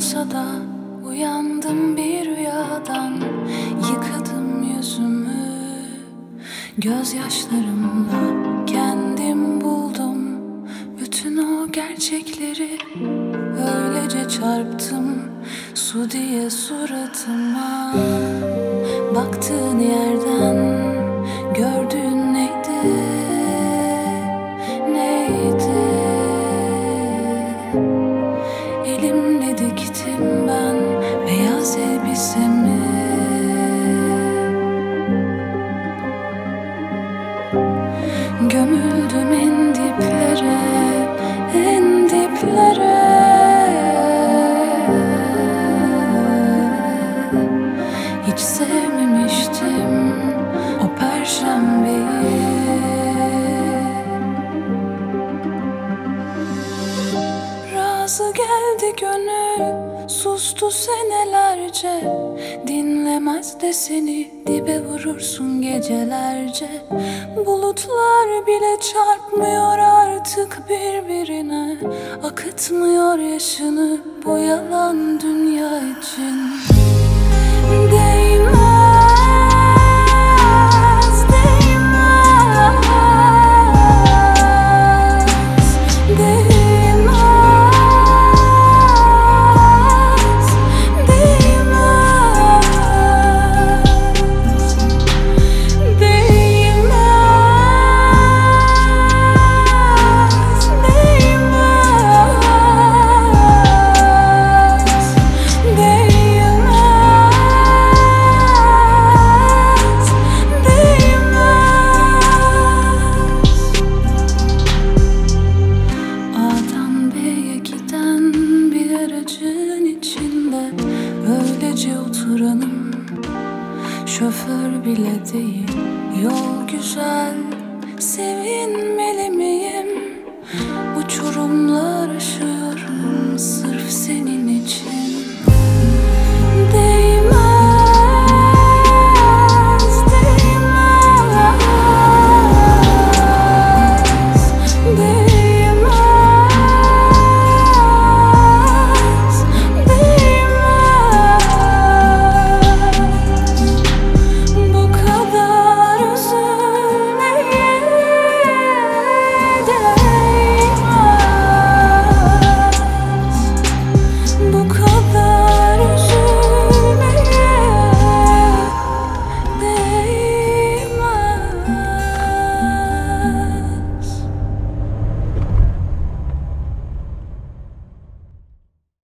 olsa da uyandım bir rüyadan. Yıkadım yüzümü gözyaşlarımla, kendim buldum bütün o gerçekleri. Öylece çarptım su diye suratıma. Baktığın yerden gördüğün neydi? Neydi? Elimle diktim ben beyaz elbisemi. Gömüldüm en diplere, en diplere. Hiç sevmemiştim o perşembeyi. Razı geldi gönül, sustu senelerce. Dinlemez de seni, dibe vurursun gecelerce. Bulutlar bile çarpmıyor artık birbirine. Akıtmıyor yaşını bu yalan dünya için. Değmez, değmez, değmez, değmez, değmez, öylece oturanım, şoför bile değil. Yol güzel, sevinmeli miyim? Uçurumlar aşıyorum sırf senin için.